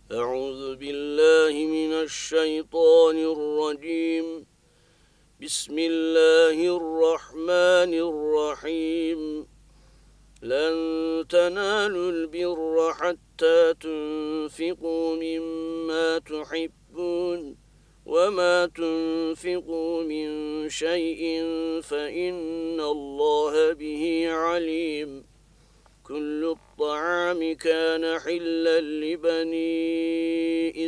أعوذ بالله من الشيطان الرجيم. بسم الله الرحمن الرحيم. لن تنالوا البر حتى تنفقوا مما تحبون وما تنفقوا من شيء فإن الله به عليم. كل الطعام كان حلا لبني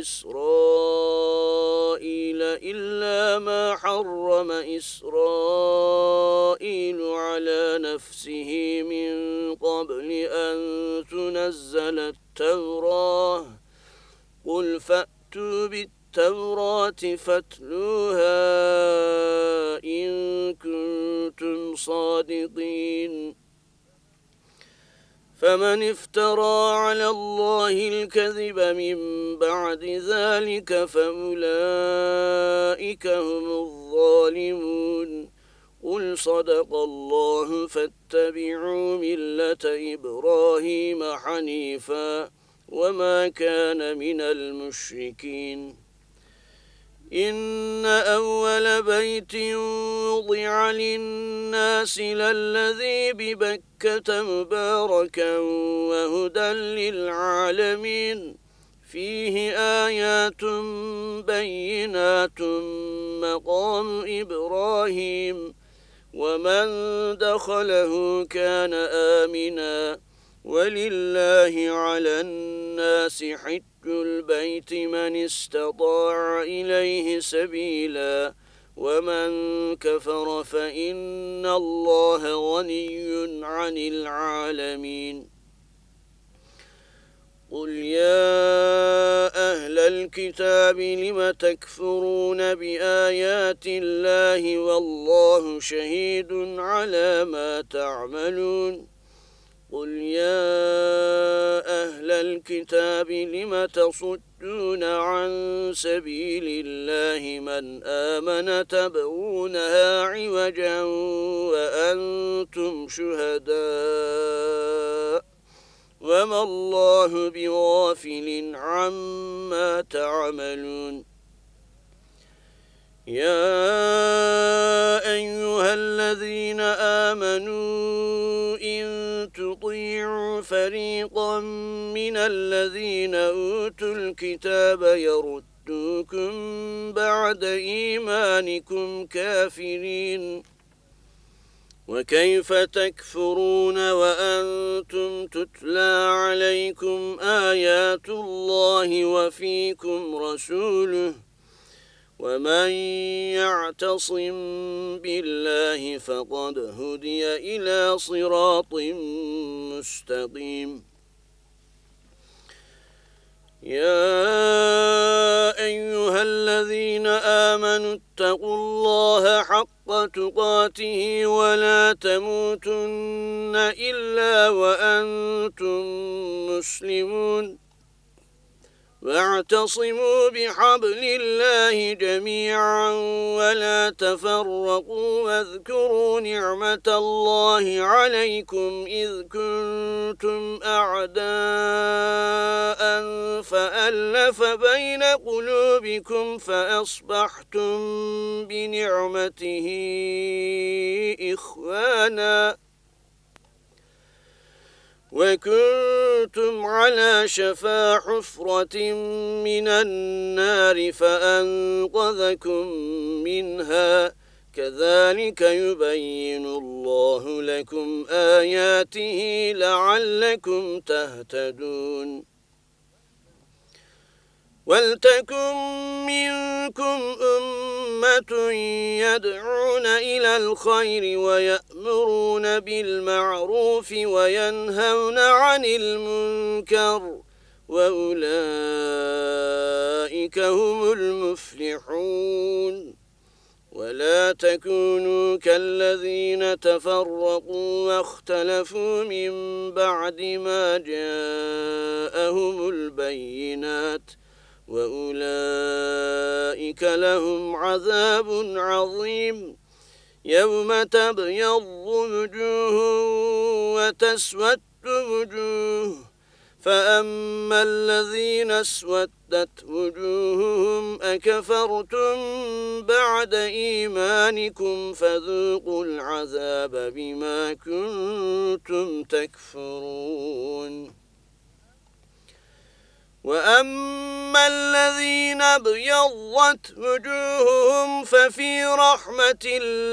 إسرائيل إلا ما حرم إسرائيل على نفسه من قبل أن تنزل التوراة. قل فأتوا بالتوراة فاتلوها إن كنتم صادقين. فمن افترى على الله الكذب من بعد ذلك فأولئك هم الظالمون. قل صدق الله فاتبعوا ملة إبراهيم حنيفا وما كان من المشركين. إن أول بيت وضع للناس للذي ببكة مباركا وهدى للعالمين فيه آيات بينات مقام إبراهيم ومن دخله كان آمنا ولله على الناس حج البيت من استطاع إليه سبيلا ومن كفر فإن الله غني عن العالمين. قل يا أهل الكتاب لم تكفرون بآيات الله والله شهيد على ما تعملون. قل يا أهل الكتاب لم تصدون عن سبيل الله من آمن تبغونها عوجا وأنتم شهداء وما الله بغافل عما تعملون. يا أيها الذين آمنوا إن تطيعوا فريقا من الذين أوتوا الكتاب يردوكم بعد إيمانكم كافرين. وكيف تكفرون وأنتم تتلى عليكم آيات الله وفيكم رسوله ومن يعتصم بالله فقد هدي إلى صراط مستقيم. يا أيها الذين آمنوا اتقوا الله حق تقاته ولا تموتن إلا وأنتم مسلمون. واعتصموا بحبل الله جميعا ولا تفرقوا واذكروا نعمة الله عليكم إذ كنتم أعداء فألف بين قلوبكم فأصبحتم بنعمته إخوانا وكنتم على شفا حفرة من النار فأنقذكم منها كذلك يبين الله لكم آياته لعلكم تهتدون. ولتكن منكم أمة يدعون إلى الخير ويأمرون بالمعروف وينهون عن المنكر وأولئك هم المفلحون. ولا تكونوا كالذين تفرقوا واختلفوا من بعد ما جاءهم البينات وأولئك لهم عذاب عظيم. يوم تبيض وجوه وتسود وجوه فأما الذين اسودت وجوههم أكفرتم بعد إيمانكم فذوقوا العذاب بما كنتم تكفرون وأما الذين ابيضت وجوههم ففي رحمة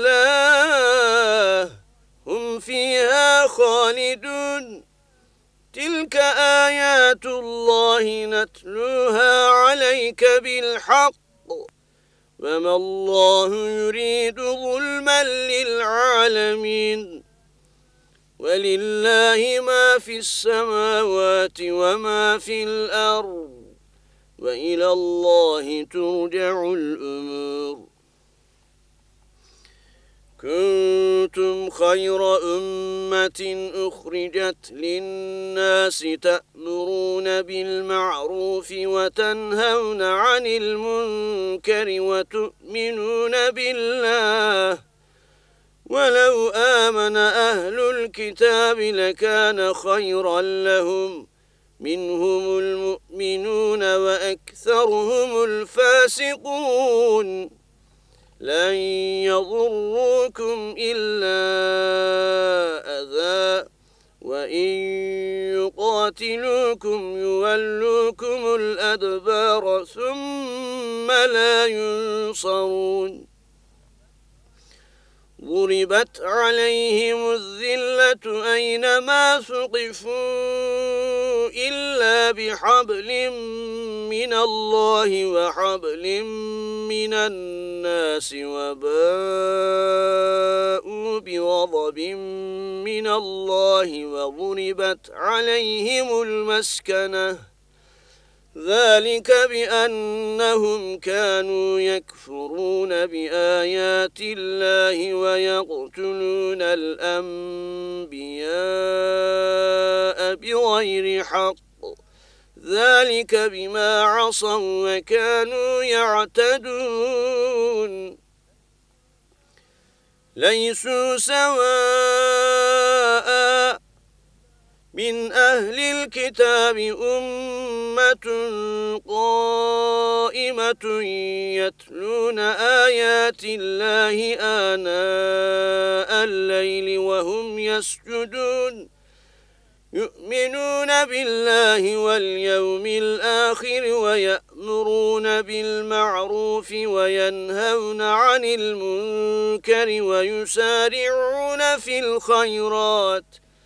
الله هم فيها خالدون تلك آيات الله نتلوها عليك بالحق وما الله يريد ظلما للعالمين ولله ما في السماوات وما في الأرض وإلى الله ترجع الأمور كنتم خير أمة أخرجت للناس تأمرون بالمعروف وتنهون عن المنكر وتؤمنون بالله ولو آمن أهل الكتاب لكان خيرا لهم منهم المؤمنون وأكثرهم الفاسقون لن يضروكم إلا أذى وإن يقاتلوكم يولوكم الأدبار ثم لا ينصرون ضربت عليهم الذلة أينما ثقفوا إلا بحبل من الله وحبل من الناس وباءوا بغضب من الله وضربت عليهم المسكنة ذلك بأنهم كانوا يكفرون بآيات الله ويقتلون الأنبياء بغير حق ذلك بما عصوا وكانوا يعتدون ليسوا سواء من أهل الكتاب أمة قائمة يتلون آيات الله آناء الليل وهم يسجدون يؤمنون بالله واليوم الآخر ويأمرون بالمعروف وينهون عن المنكر ويسارعون في الخيرات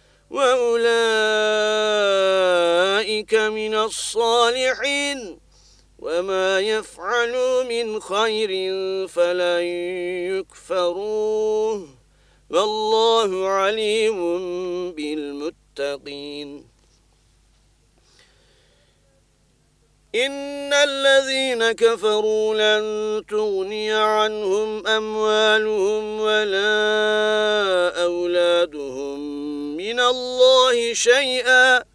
وأولئك من الصالحين وما يفعلوا من خير فلن يكفروه والله عليم بالمتقين إن الذين كفروا لن تغني عنهم أموالهم ولا أولادهم من الله شيئا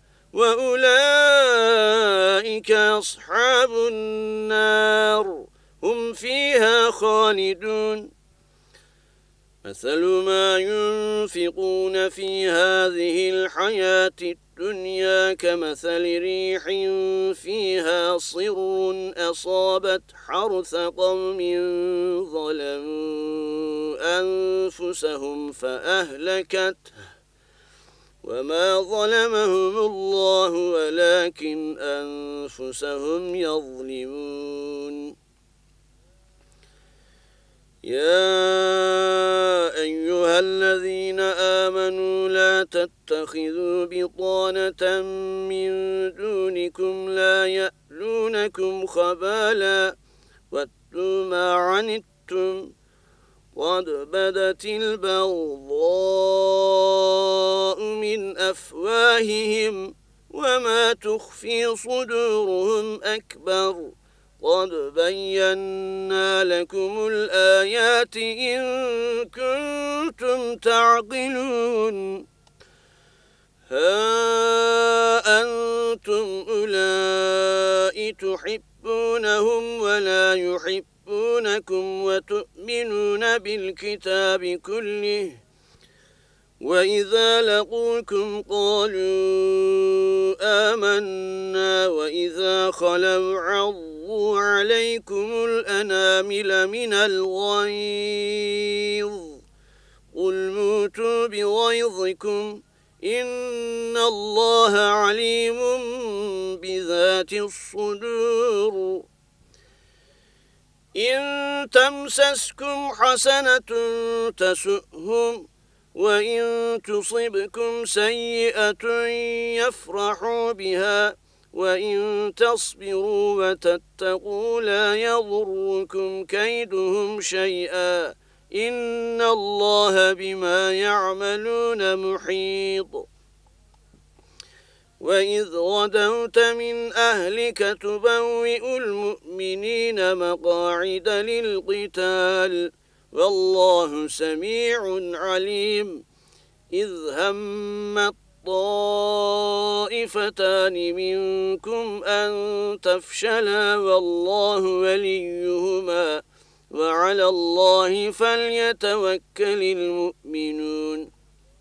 وأولئك أصحاب النار هم فيها خالدون مثل ما ينفقون في هذه الحياة الدنيا كمثل ريح فيها صر أصابت حرث قوم ظلموا أنفسهم فأهلكته وما ظلمهم الله ولكن أنفسهم يظلمون يا أيها الذين آمنوا لا تتخذوا بطانة من دونكم لا يألونكم خبالا واتوا ما عنتم قد بدت البغضاء من أفواههم وما تخفي صدورهم أكبر قد بينا لكم الآيات إن كنتم تعقلون ها أنتم أولئك تحبونهم ولا يحبونكم وتؤمنون بالكتاب كله وإذا لقوكم قالوا آمنا وإذا خلوا عضوا عليكم الأنامل من الغيظ قل موتوا بغيظكم إن الله عليم بذات الصدور إن تمسسكم حسنة تسؤهم وإن تصبكم سيئة يفرحوا بها وإن تصبروا وتتقوا لا يضركم كيدهم شيئا إن الله بما يعملون محيط وإذ غدوت من أهلك تبوئ المؤمنين مقاعد للقتال والله سميع عليم إذ همت طائفتان منكم أن تفشلا والله وليهما وعلى الله فليتوكل المؤمنون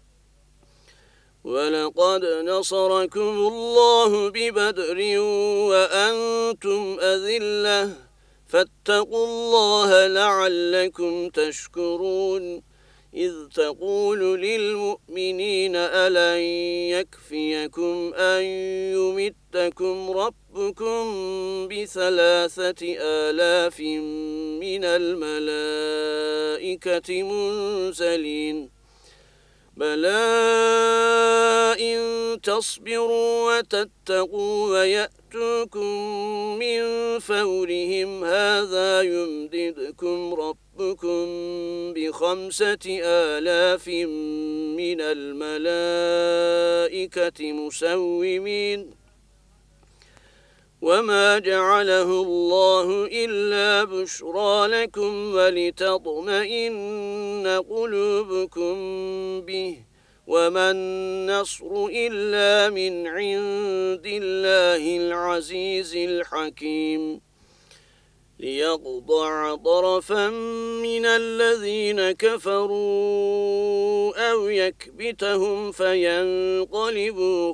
ولقد نصركم الله ببدر وأنتم أذلة فاتقوا الله لعلكم تشكرون إذ تقول للمؤمنين ألن يكفيكم أن يمدكم ربكم ب3,000 من الملائكة منزلين بلى إن تصبروا وتتقوا ويأتوكم من فورهم هذا يمددكم ربكم ب5,000 من الملائكة مسومين وما جعله الله إلا بشرى لكم ولتطمئن قلوبكم به وما النصر إلا من عند الله العزيز الحكيم ليقطع طرفا من الذين كفروا أو يكبتهم فينقلبوا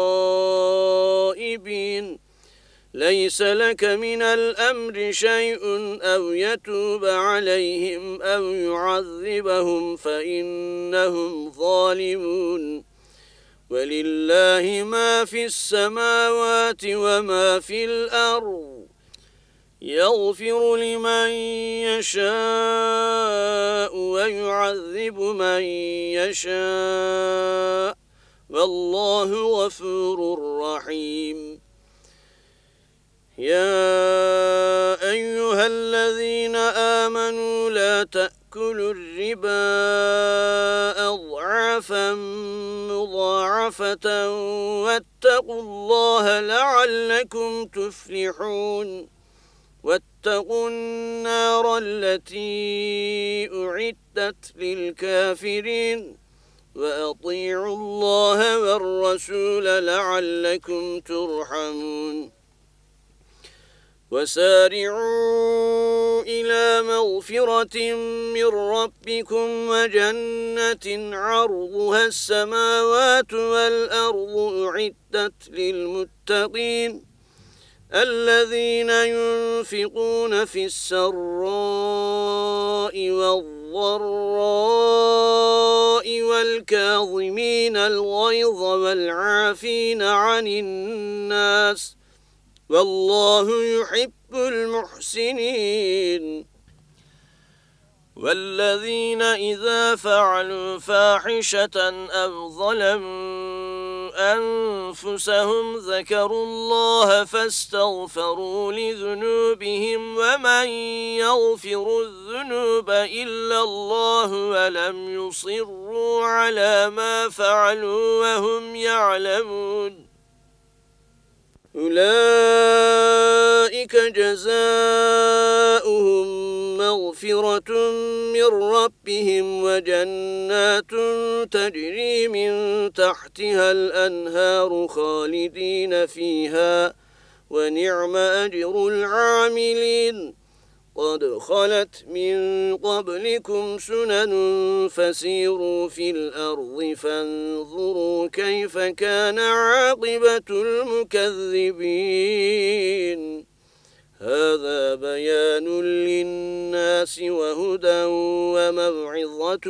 خائبين ليس لك من الأمر شيء أو يتوب عليهم أو يعذبهم فإنهم ظالمون ولله ما في السماوات وما في الأرض يغفر لمن يشاء ويعذب من يشاء والله غفور رحيم يا أيها الذين آمنوا لا تأكلوا الربا أضعافا مضاعفة واتقوا الله لعلكم تفلحون واتقوا النار التي أعدت للكافرين وأطيعوا الله والرسول لعلكم ترحمون وسارعوا إلى مغفرة من ربكم وجنة عرضها السماوات والأرض أعدت للمتقين الذين ينفقون في السراء والضراء والكاظمين الغيظ والعافين عن الناس والله يحب المحسنين والذين إذا فعلوا فاحشة أو ظلموا أنفسهم ذكروا الله فاستغفروا لذنوبهم ومن يغفر الذنوب إلا الله ولم يصروا على ما فعلوا وهم يعلمون أولئك جزاؤهم مغفرة من ربهم وجنات تجري من تحتها الأنهار خالدين فيها ونعم أجر العاملين قد خلت من قبلكم سنن فسيروا في الأرض فانظروا كيف كان عاقبة المكذبين هذا بيان للناس وهدى وموعظة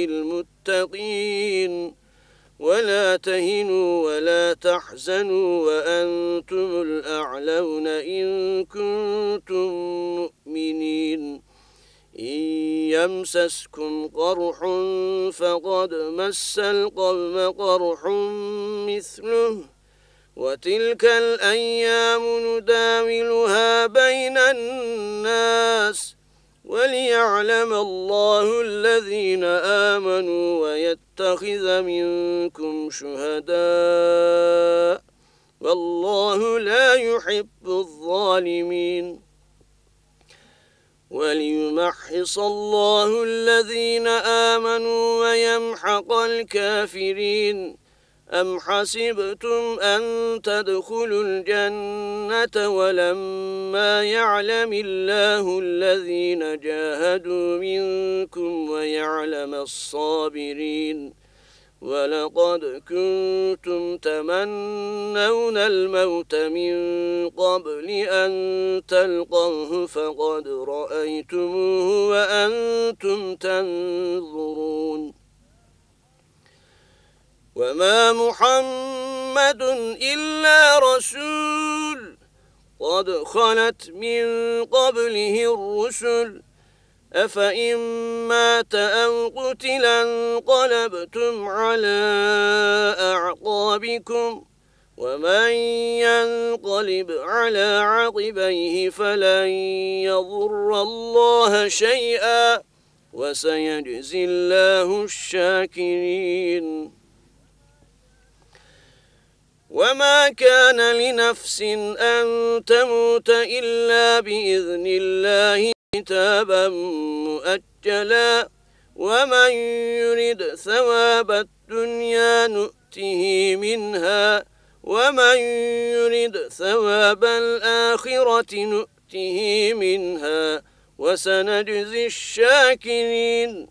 للمتقين ولا تهنوا ولا تحزنوا وأنتم الأعلون إن كنتم مؤمنين إن يمسسكم قرح فقد مس القوم قرح مثله وتلك الأيام نداولها بين الناس وليعلم الله الذين آمنوا ويتخذ منكم شهداء والله لا يحب الظالمين وليمحص الله الذين آمنوا ويمحق الكافرين أم حسبتم أن تدخلوا الجنة ولما يعلم الله الذين جاهدوا منكم ويعلم الصابرين ولقد كنتم تمنون الموت من قبل أن تلقوه فقد رأيتموه وأنتم تنظرون وما محمد إلا رسول قد خلت من قبله الرسل أفإن مات أو قتل انقلبتم على أعقابكم ومن ينقلب على عقبيه فلن يضر الله شيئا وسيجزي الله الشاكرين وما كان لنفس أن تموت إلا بإذن الله كتابا مؤجلا ومن يرد ثواب الدنيا نؤته منها ومن يرد ثواب الآخرة نؤته منها وسنجزي الشاكرين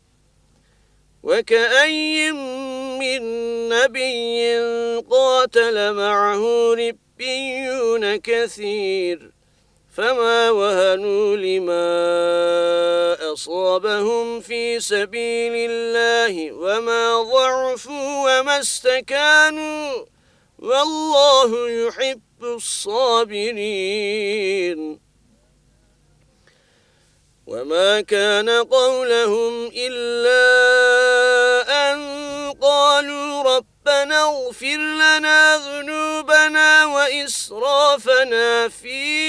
وكأي من نبي قاتل معه ربيون كثير فما وهنوا لما أصابهم في سبيل الله وما ضعفوا وما استكانوا والله يحب الصابرين وما كان قولهم إلا أن قالوا ربنا اغفر لنا ذنوبنا وإسرافنا في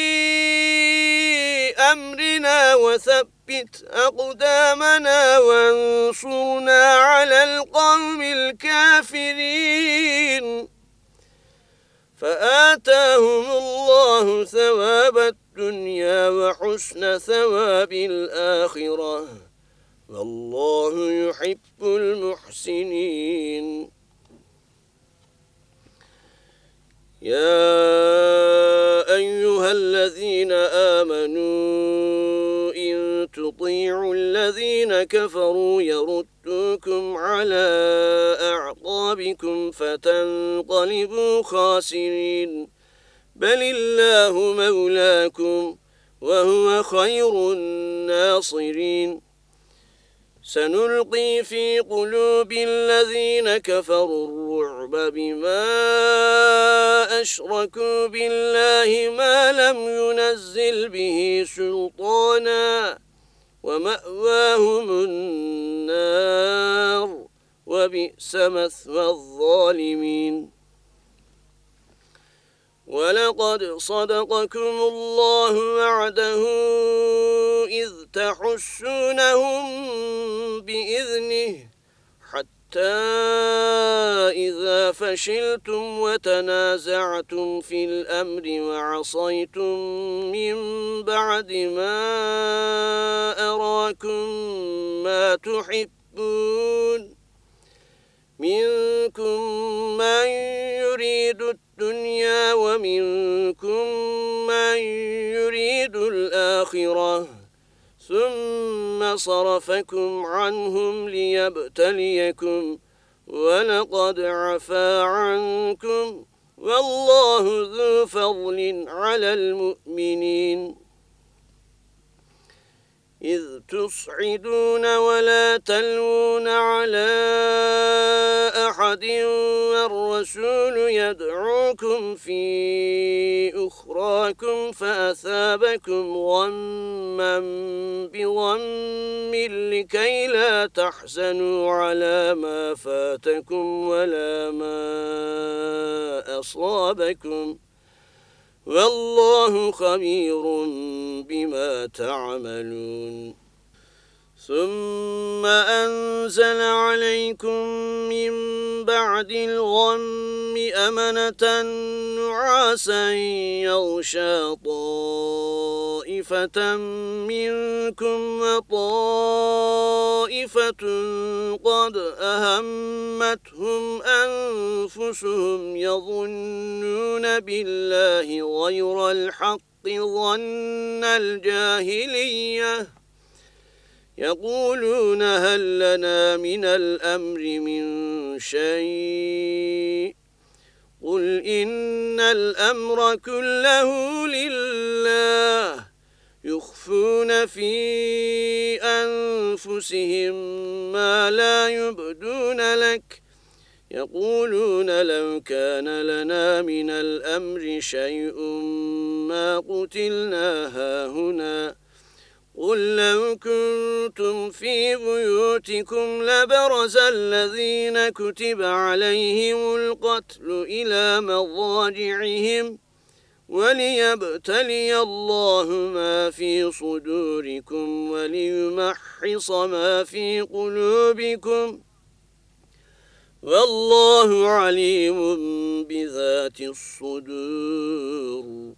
أمرنا وثبت أقدامنا وانصرنا على القوم الكافرين فآتاهم الله ثواب الدنيا وحسن ثواب الآخرة والله يحب المحسنين يا أيها الذين آمنوا إن تطيعوا الذين كفروا يردوكم على أعقابكم فتنقلبوا خاسرين بل الله مولاكم وهو خير الناصرين سنلقي في قلوب الذين كفروا الرعب بما أشركوا بالله ما لم ينزل به سلطانا ومأواهم النار وبئس مثوى الظالمين ولقد صدقكم الله وعده إذ تحسونهم بإذنه حتى إذا فشلتم وتنازعتم في الأمر وعصيتم من بعد ما أراكم ما تحبون منكم من يريد الدنيا ومنكم من يريد الآخرة الآخرة ثم صرفكم عنهم ليبتليكم ولقد عفا عنكم والله ذو فضل على المؤمنين إذ تصعدون ولا تلوون على أحد والرسول يدعوكم في أخراكم فأثابكم غما بغم لكي لا تحزنوا على ما فاتكم ولا ما أصابكم والله خبير بما تعملون ثم أنزل عليكم من بعد الغم أمنة نعاسا يغشى طائفة منكم وطائفة قد أهمتهم أنفسهم يظنون بالله غير الحق ظن الجاهلية يقولون هل لنا من الأمر من شيء قل إن الأمر كله لله يخفون في أنفسهم ما لا يبدون لك يقولون لو كان لنا من الأمر شيء ما قتلنا هاهنا قل لو كنتم في بيوتكم لبرز الذين كتب عليهم القتل إلى مضاجعهم وليبتلي الله ما في صدوركم وليمحص ما في قلوبكم والله عليم بذات الصدور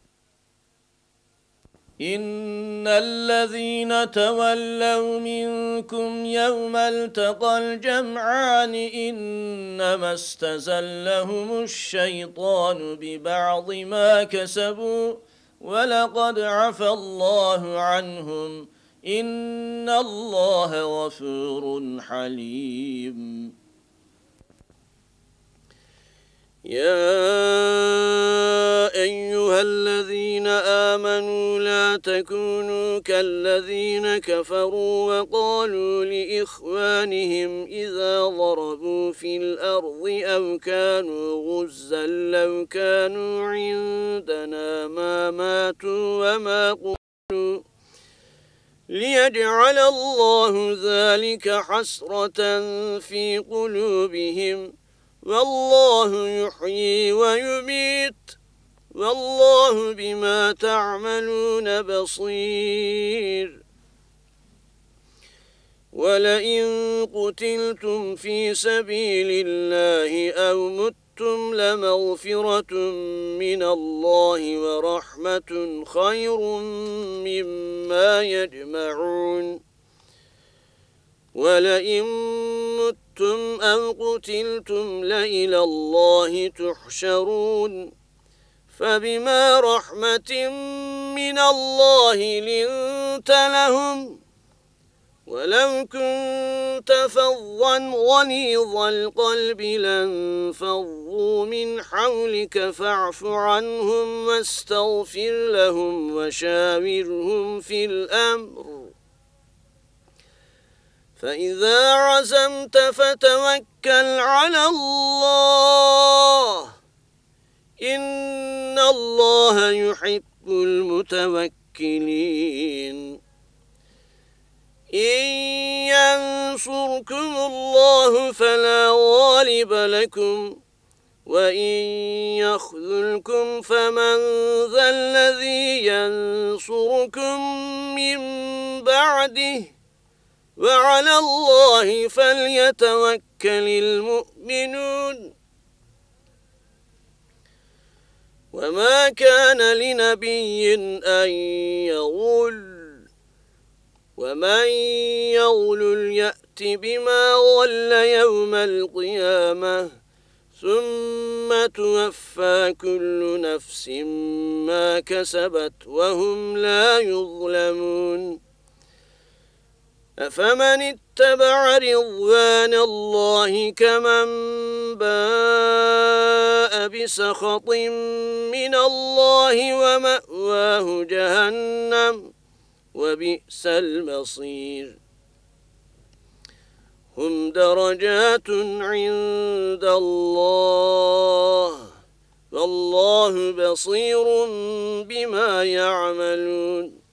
إن الذين تولوا منكم يوم التقى الجمعان إنما استزلهم الشيطان ببعض ما كسبوا ولقد عفى الله عنهم إن الله غفور حليم يا أيها الذين آمنوا لا تكونوا كالذين كفروا وقالوا لإخوانهم إذا ضربوا في الأرض أو كانوا غزا لو كانوا عندنا ما ماتوا وما قتلوا ليجعل الله ذلك حسرة في قلوبهم والله يحيي ويميت والله بما تعملون بصير ولئن قتلتم في سبيل الله أو متم لمغفرة من الله ورحمة خير مما يجمعون ولئن متم أو قتلتم لإلى الله تحشرون فبما رحمة من الله لنت لهم ولو كنت فظا غليظ القلب لانفضوا من حولك فاعف عنهم واستغفر لهم وشاورهم في الأمر فإذا عزمت فتوكل على الله إن الله يحب المتوكلين إن ينصركم الله فلا غالب لكم وإن يخذلكم فمن ذا الذي ينصركم من بعده وعلى الله فليتوكل المؤمنون وما كان لنبي أن يغل ومن يغل يأت بما غل يوم القيامة ثم توفى كل نفس ما كسبت وهم لا يظلمون أفمن اتبع رضوان الله كمن باء بسخط من الله ومأواه جهنم وبئس المصير هم درجات عند الله والله بصير بما يعملون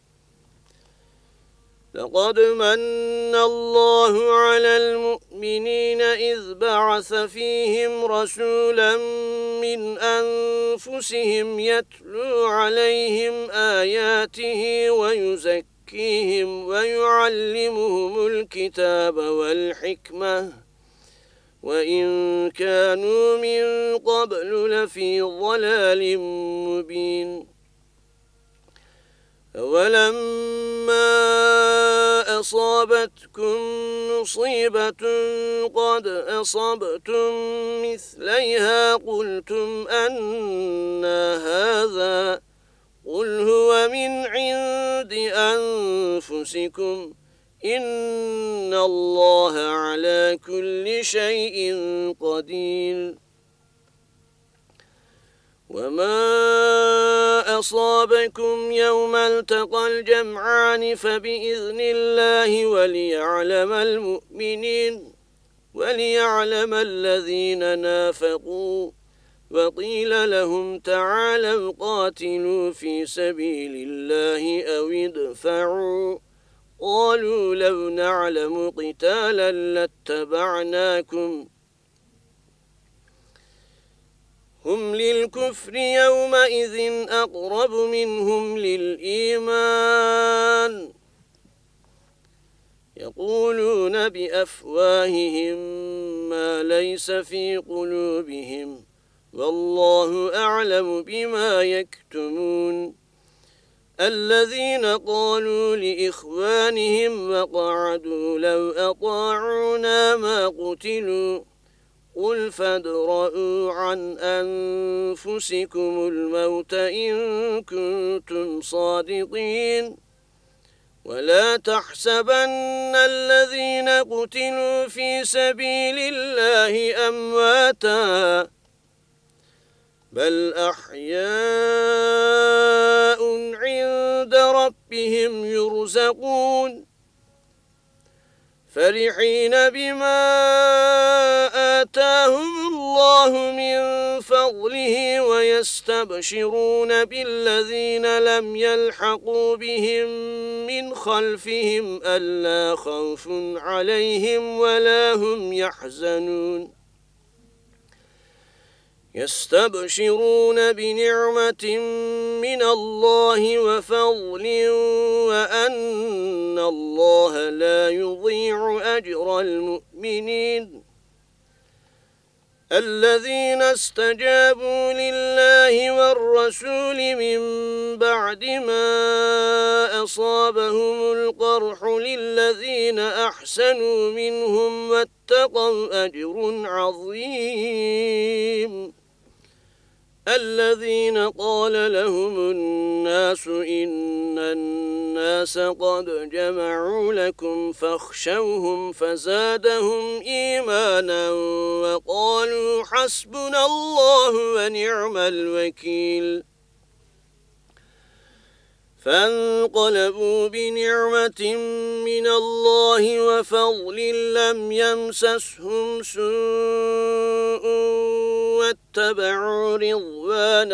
لقد من الله على المؤمنين إذ بعث فيهم رسولا من أنفسهم يتلو عليهم آياته ويزكيهم ويعلمهم الكتاب والحكمة وإن كانوا من قبل لفي ضلال مبين أولما أصابتكم مصيبة قد أصبتم مثليها قلتم أنى هذا قل هو من عند أنفسكم إن الله على كل شيء قدير وما أصابكم يوم التقى الجمعان فبإذن الله وليعلم الذين نافقوا وقيل لهم تعالوا قاتلوا في سبيل الله أو ادفعوا قالوا لو نعلم قتالا لاتبعناكم هم للكفر يومئذ أقرب منهم للإيمان يقولون بأفواههم ما ليس في قلوبهم والله أعلم بما يكتمون الذين قالوا لإخوانهم وقعدوا لو أطاعونا ما قتلوا قل فادرءوا عن أنفسكم الموت إن كنتم صادقين ولا تحسبن الذين قتلوا في سبيل الله أمواتا بل أحياء عند ربهم يرزقون فرحين بما آتاهم الله من فضله ويستبشرون بالذين لم يلحقوا بهم من خلفهم ألا خوف عليهم ولا هم يحزنون يستبشرون بنعمة من الله وفضل وأن الله لا يضيع أجر المؤمنين الذين استجابوا لله والرسول من بعد ما أصابهم القرح للذين أحسنوا منهم واتقوا أجر عظيم الذين قال لهم الناس إن الناس قد جمعوا لكم فاخشوهم فزادهم إيمانا وقالوا حسبنا الله ونعم الوكيل فانقلبوا بنعمة من الله وفضل لم يمسسهم سوء واتبعوا رضوان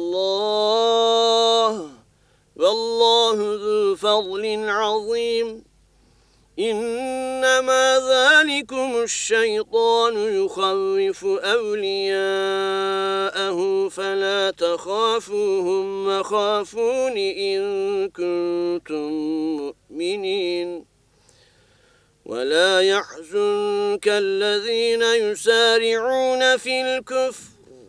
الله والله ذو فضل عظيم إنما ذلكم الشيطان يخوف أولياءه فلا تخافوهم وخافون إن كنتم مؤمنين ولا يحزنك الذين يسارعون في الكفر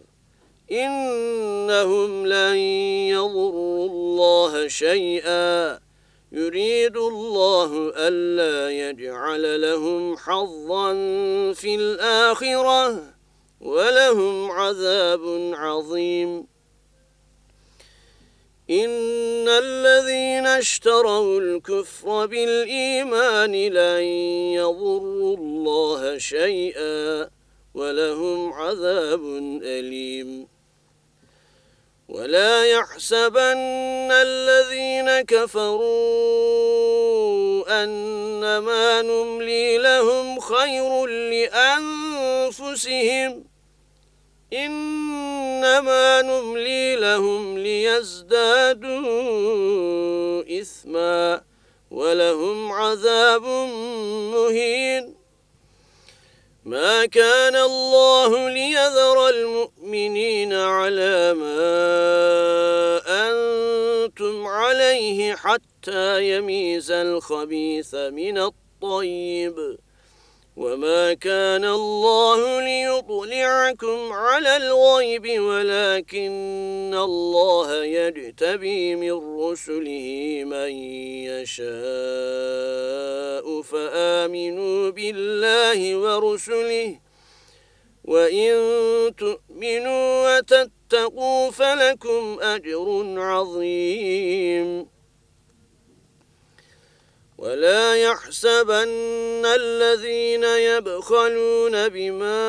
إنهم لن يضروا الله شيئا يريد الله ألا يجعل لهم حظا في الآخرة ولهم عذاب عظيم. إن الذين اشتروا الكفر بالإيمان لن يضروا الله شيئا ولهم عذاب أليم. ولا يحسبن الذين كفروا أنما نملي لهم خير لأنفسهم إنما نملي لهم ليزدادوا إثما ولهم عذاب مهين. ما كان الله ليذر المؤمنين على ما أنتم عليه حتى يميز الخبيث من الطيب وما كان الله ليطلعكم على الغيب ولكن الله يجتبي من رسله من يشاء فآمنوا بالله ورسله وإن تؤمنوا وتتقوا فلكم أجر عظيم. ولا يحسبن الذين يبخلون بما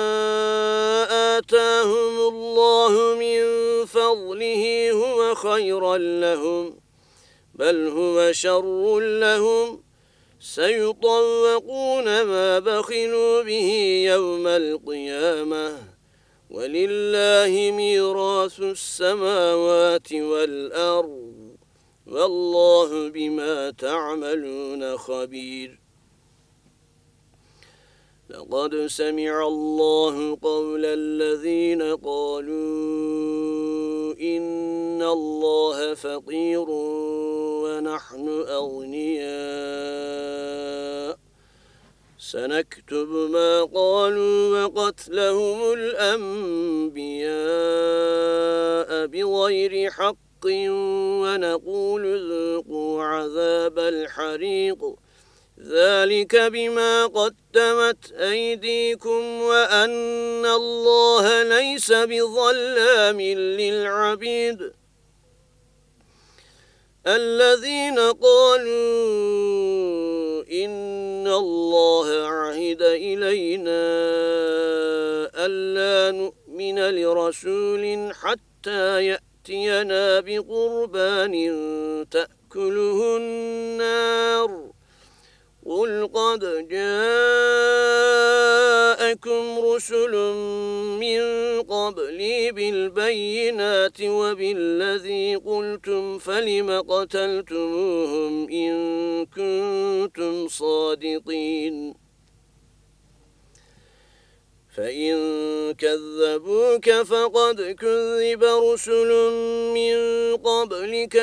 آتاهم الله من فضله هو خيرا لهم بل هو شر لهم سيطوقون ما بخلوا به يوم القيامة ولله ميراث السماوات والأرض والله بما تعملون خبير. لقد سمع الله قول الذين قالوا إن الله فقير ونحن أغنياء سنكتب ما قالوا وقتلهم الأنبياء بغير حق ونقول ذوقوا عذاب الحريق ذلك بما قدمت أيديكم وأن الله ليس بظلام للعبيد. الذين قالوا إن الله عهد إلينا ألا نؤمن لرسول حتى يأتينا بقربان تأكله النار قل قد جاءكم رسل من قبلي بالبينات وبالذي قلتم فلم قتلتموهم إن كنتم صادقين فإن كذبوك فقد كذب رسل من قبلك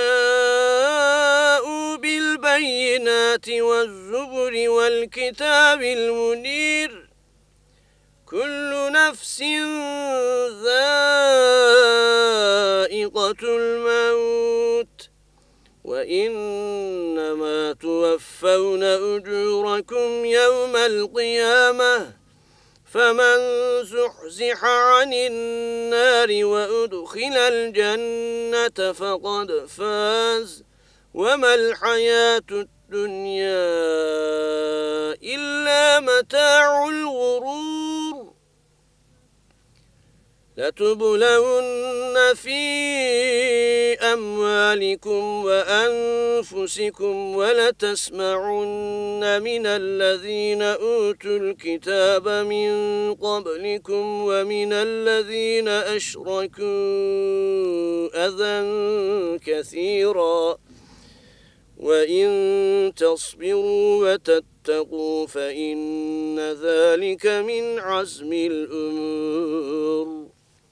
جاءوا بالبينات والزبر والكتاب المنير كل نفس ذائقة الموت وإنما توفون أجوركم يوم القيامة فمن زحزح عن النار وأدخل الجنة فقد فاز وما الحياة الدنيا إلا متاع الغرور. لتبلون في أموالكم وأنفسكم ولتسمعن من الذين أوتوا الكتاب من قبلكم ومن الذين أشركوا أذى كثيرا وإن تصبروا وتتقوا فإن ذلك من عزم الأمور.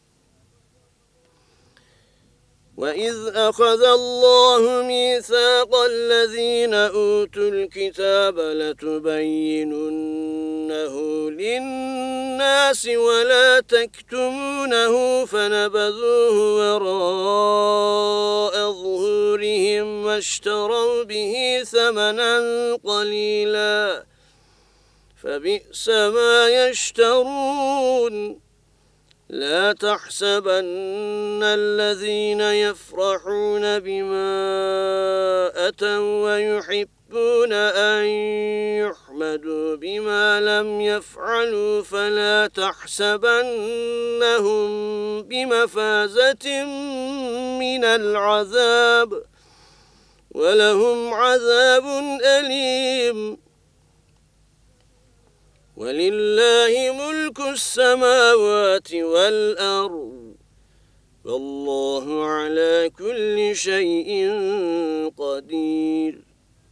وإذ أخذ الله ميثاق الذين أوتوا الكتاب لتبيننه للناس ولا تكتمونه فنبذوه وراء ظهورهم واشتروا به ثمنا قليلا فبئس ما يشترون لا تحسبن الذين يفرحون بما أتوا ويحبون أن يحمدوا بما لم يفعلوا فلا تحسبنهم بمفازة من العذاب ولهم عذاب أليم ولله ملك السماوات والأرض والله على كل شيء قدير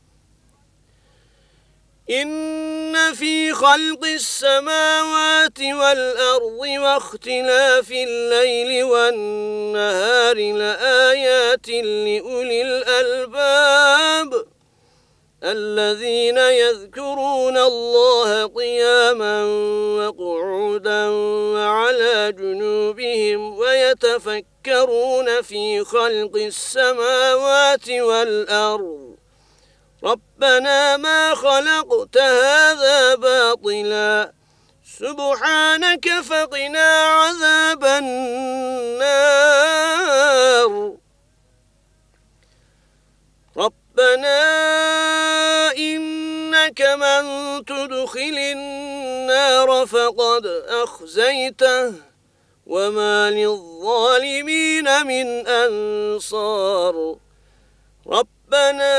إن في خلق السماوات والأرض واختلاف الليل والنهار لآيات لأولي الألباب الذين يذكرون الله قياما وقعودا وعلى جنوبهم ويتفكرون في خلق السماوات والأرض ربنا ما خلقت هذا باطلا سبحانك فقنا عذاب النار ربنا إنك من تدخل النار فقد أخزيته وما للظالمين من أنصار ربنا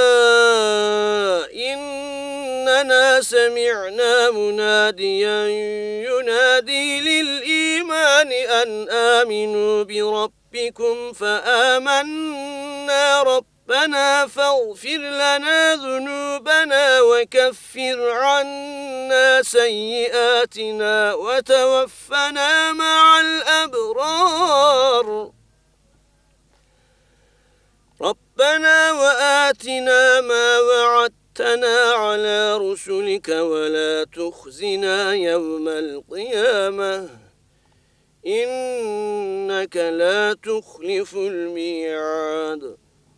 إننا سمعنا مناديا ينادي للإيمان أن آمنوا بربكم فآمنا ربنا فاغفر لنا ذنوبنا وكفر عنا سيئاتنا وتوفنا مع الأبرار ربنا وآتنا ما وعدتنا على رسلك ولا تخزنا يوم القيامة إنك لا تخلف الميعاد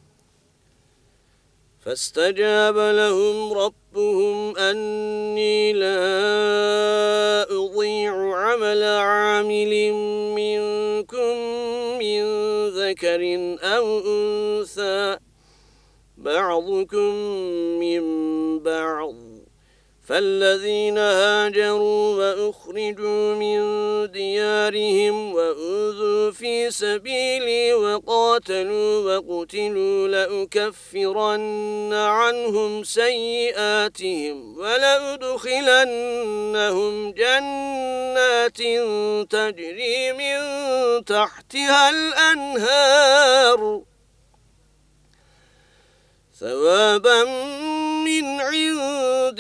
فاستجاب لهم ربهم أني لا أضيع عمل عامل منكم من ذكر أو أنثى بعضكم من بعض فالذين هاجروا وأخرجوا من ديارهم وأوذوا في سبيلي وقاتلوا وقتلوا لأكفرن عنهم سيئاتهم ولأدخلنهم جنات تجري من تحتها الأنهار ثوابا من عند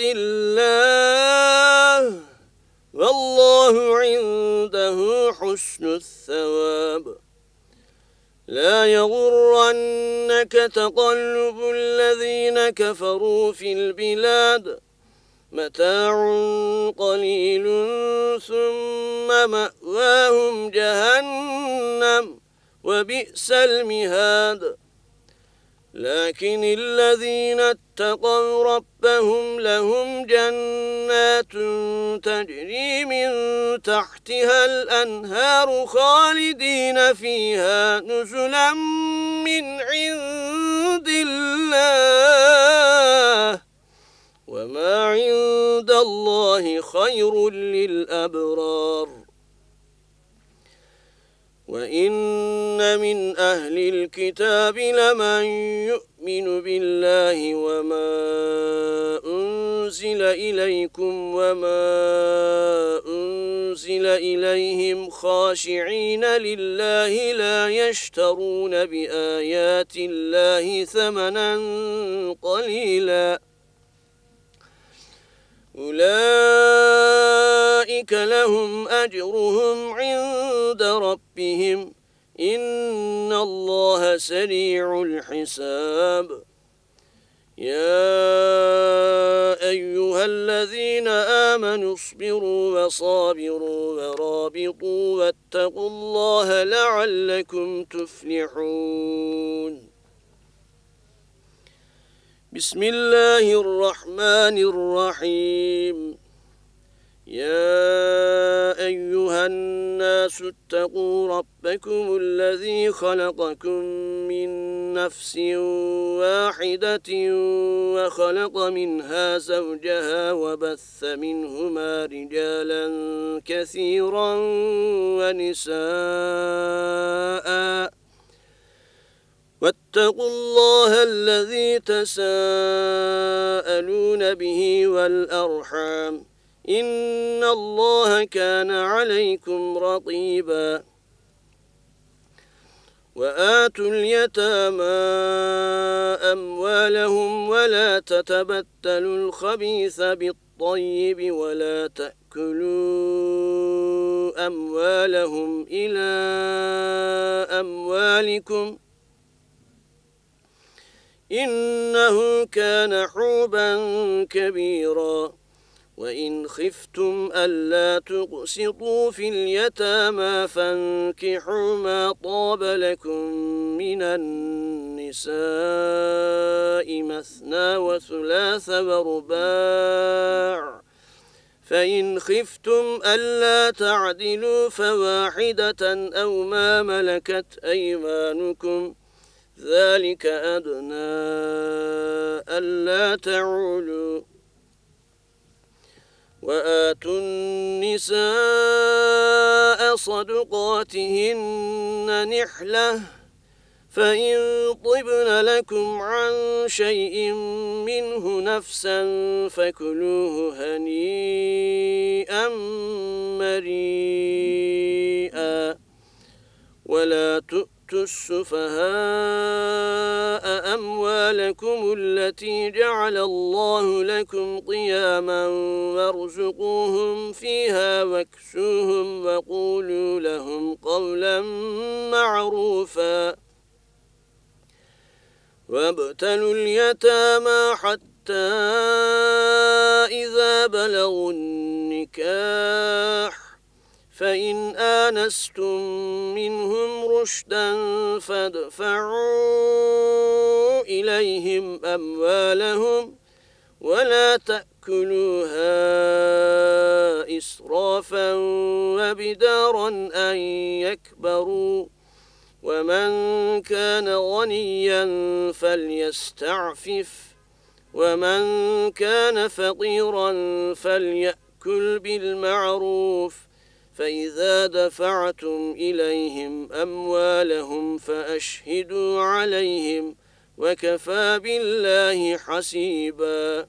الله والله عنده حسن الثواب لا يغرنك تقلب الذين كفروا في البلاد متاع قليل ثم مأواهم جهنم وبئس المهاد لكن الذين اتقوا ربهم لهم جنات تجري من تحتها الأنهار خالدين فيها نزلا من عند الله وما عند الله خير للأبرار وإن من أهل الكتاب لمن يؤمن بالله وما أنزل إليكم وما أنزل إليهم خاشعين لله لا يشترون بآيات الله ثمنا قليلا أولئك لهم أجرهم عند ربهم إن الله سريع الحساب يا أيها الذين آمنوا اصبروا وصابروا ورابطوا واتقوا الله لعلكم تفلحون بسم الله الرحمن الرحيم يا أيها الناس اتقوا ربكم الذي خلقكم من نفس واحدة وخلق منها زوجها وبث منهما رجالا كثيرا ونساء واتقوا الله الذي تساءلون به والأرحام إن الله كان عليكم رقيبا وآتوا اليتامى أموالهم ولا تتبدلوا الخبيث بالطيب ولا تأكلوا أموالهم إلى أموالكم إنه كان حوبا كبيرا وإن خفتم ألا تقسطوا في اليتامى فانكحوا ما طاب لكم من النساء مثنى وثلاث ورباع فإن خفتم ألا تعدلوا فواحدة أو ما ملكت أيمانكم ذلك أدنى ألا تعولوا وآتوا النساء صدقاتهن نحلة فإن طبن لكم عن شيء منه نفسا فكلوه هنيئا مريئا ولا تؤتوا السفهاء أموالكم التي جعل الله لكم قياما وارزقوهم فيها واكسوهم وقولوا لهم قولا معروفا وابتلوا اليتامى حتى إذا بلغوا النكاح فإن آنستم منهم رشدا فادفعوا إليهم أموالهم ولا تأكلوها إسرافا وبدارا أن يكبروا ومن كان غنيا فليستعفف ومن كان فقيرا فليأكل بالمعروف فإذا دفعتم إليهم أموالهم فأشهدوا عليهم وكفى بالله حسيبا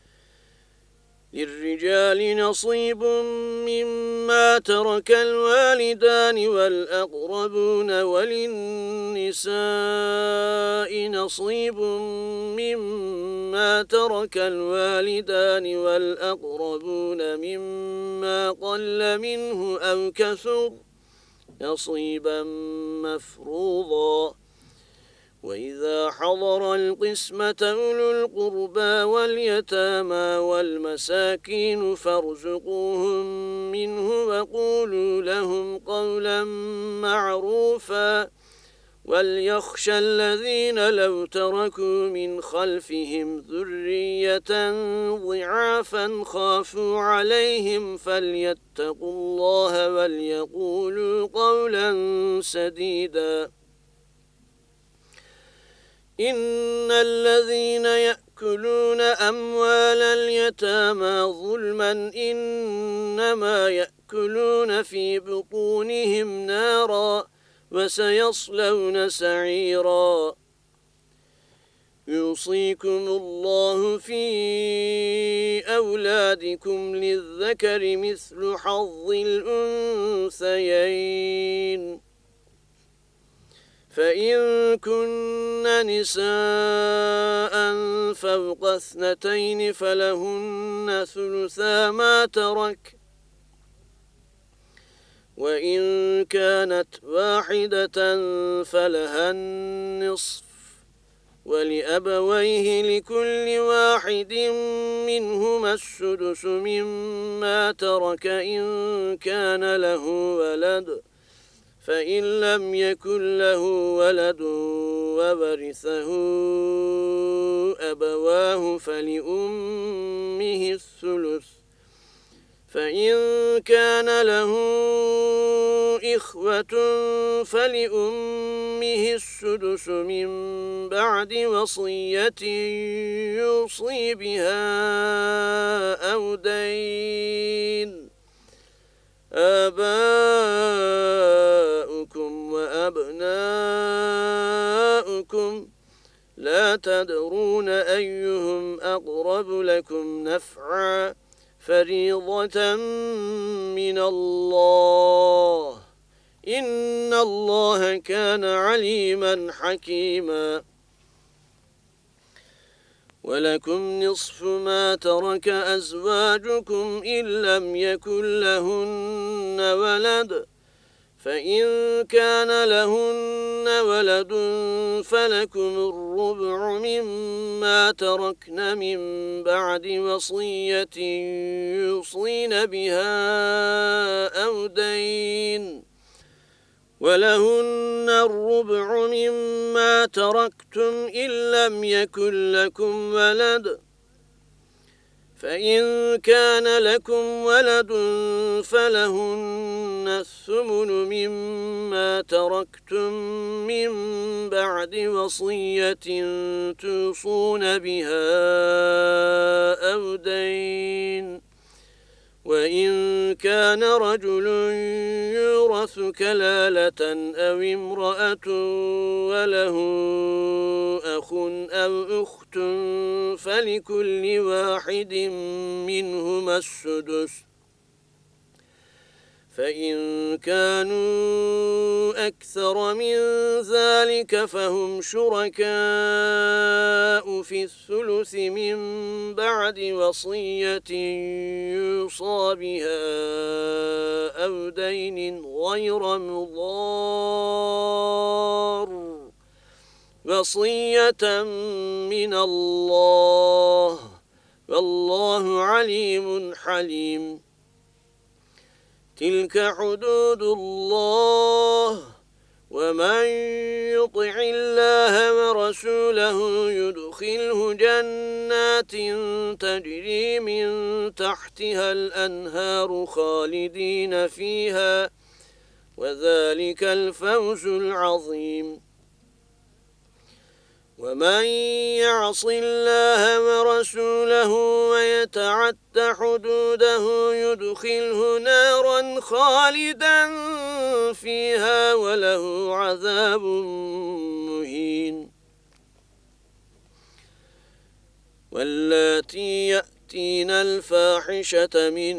للرجال نصيب مما ترك الوالدان والأقربون وللنساء نصيب مما ترك الوالدان والأقربون مما قل منه أو كثر نصيبا مفروضا وإذا حضر القسمة أولو القربى واليتامى والمساكين فارزقوهم منه وقولوا لهم قولا معروفا وليخشى الذين لو تركوا من خلفهم ذرية ضعافا خافوا عليهم فليتقوا الله وليقولوا قولا سديدا إن الذين يأكلون أموال اليتامى ظلما إنما يأكلون في بطونهم نارا وسيصلون سعيرا يوصيكم الله في أولادكم للذكر مثل حظ الأنثيين فإن كن نساء فوق 2 فلهن ثلثا ما ترك وإن كانت واحدة فلها النصف ولأبويه لكل واحد منهما السدس مما ترك إن كان له ولد فإن لم يكن له ولد وورثه أبواه فلأمه الثلث فإن كان له إخوة فلأمه السدس من بعد وصية يوصي بها أو دين. آباؤكم وأبناؤكم لا تدرون أيهم أقرب لكم نفعا فريضة من الله إن الله كان عليما حكيما. ولكم نصف ما ترك أزواجكم إن لم يكن لهن ولد فإن كان لهن ولد فلكم الربع مما تركن من بعد وصية يوصين بها أو دين. ولهن الربع مما تركتم إن لم يكن لكم ولد فإن كان لكم ولد فلهن الثمن مما تركتم من بعد وصية توصون بها أو دين. وإن كان رجل يورث كلالة أو امرأة وله أخ أو أخت فلكل واحد منهما السدس فإن كانوا أكثر من ذلك فهم شركاء في الثلث من بعد وصية يوصى بها أو دين غير مضار وصية من الله والله عليم حليم. تلك حدود الله ومن يطع الله ورسوله يدخله جنات تجري من تحتها الأنهار خالدين فيها وذلك الفوز العظيم. ومن يعص الله ورسوله ويتعد حدوده يدخله نارا خالدا فيها وله عذاب مهين. واللاتي يأتين الفاحشة من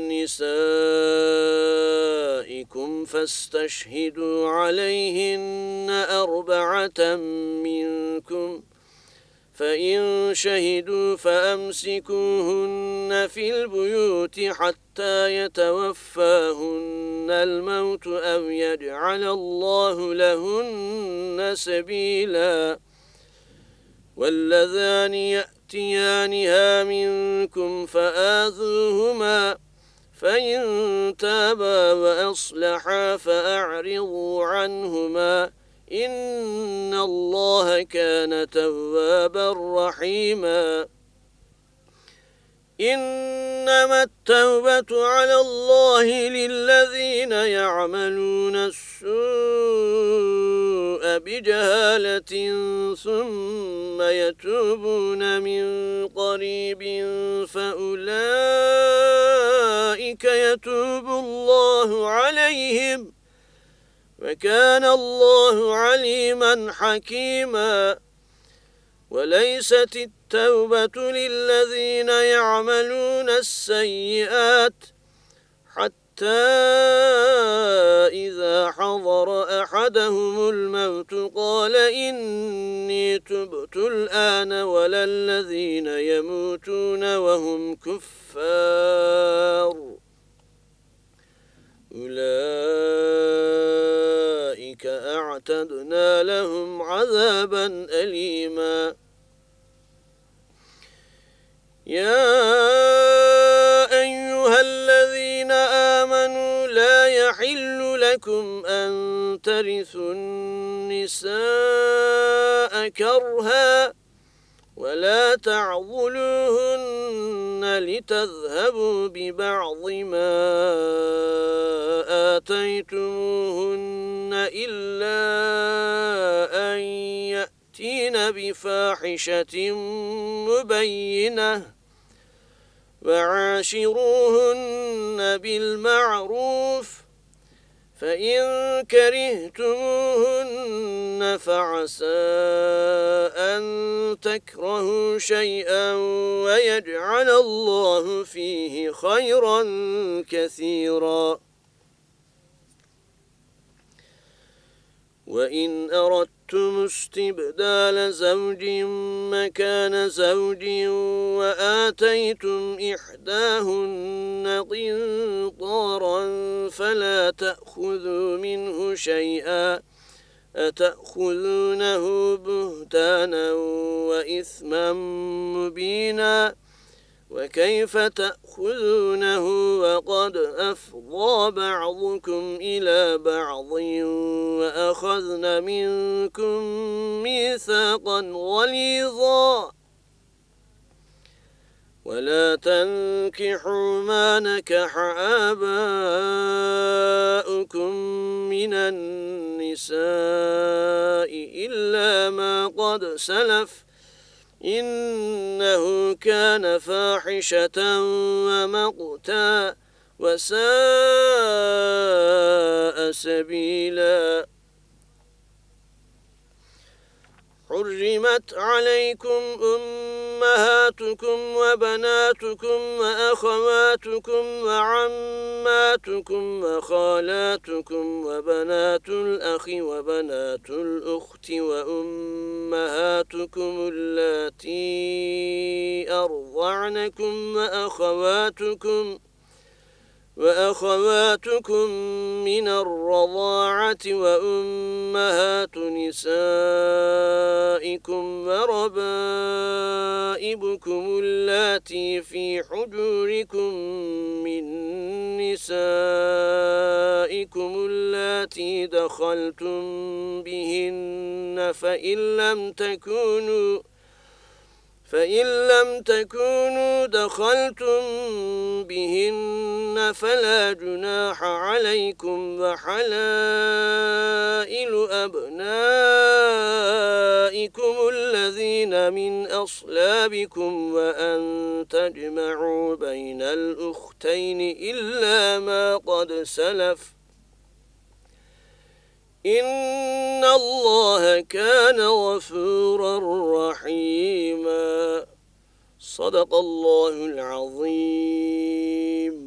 نسائكم فاستشهدوا عليهن 4 منكم فإن شهدوا فأمسكوهن في البيوت حتى يتوفاهن الموت أو يجعل الله لهن سبيلا. واللذان يأتيانها منكم فآذوهما فإن تابا وأصلحا فأعرضوا عنهما إن الله كان توابا رحيما. إنما التوبة على الله للذين يعملون السوء بجهالة ثم يتوبون من قريب فأولئك يتوب الله عليهم وكان الله عليما حكيما. وليست التوبة للذين يعملون السيئات حتى إذا حضر أحدهم الموت قال إني تبت الآن ولا الذين يموتون وهم كفار أولئك أعتدنا لهم عذابا أليما. يا أيها الذين آمنوا لا يحل لكم أن ترثوا النساء كرها ولا تعضلوهن لتذهبوا ببعض ما آتيتموهن إلا أن يأتين بفاحشة مبينة وعاشروهن بالمعروف فإن كرهتموهن فعسى أن تكرهوا شيئا ويجعل الله فيه خيرا كثيرا. وإن أردتم استبدال زوج مكان زوج وآتيتم إحداهن قنطارا فلا تأخذوا منه شيئا أتأخذونه بهتانا وإثما مبينا وكيف تأخذونه وقد أفضى بعضكم إلى بعض وأخذن منكم ميثاقا غليظا ولا تنكحوا ما نكح آباؤكم من النساء إلا ما قد سلف إنه كان فاحشة ومقتا وساء سبيلا. حرمت عليكم أمهاتكم وبناتكم وأخواتكم وعماتكم وخالاتكم وبنات الأخ وبنات الأخت وأمهاتكم اللاتي أرضعنكم وأخواتكم من الرضاعة وأمهات نسائكم وربائبكم اللاتي في حجوركم من نسائكم اللاتي دخلتم بهن فإن لم تكونوا دخلتم بهن فلا جناح عليكم وحلائل أبنائكم الذين من أصلابكم وأن تجمعوا بين الأختين إلا ما قد سلف إن الله كان غفورا رحيما. صدق الله العظيم.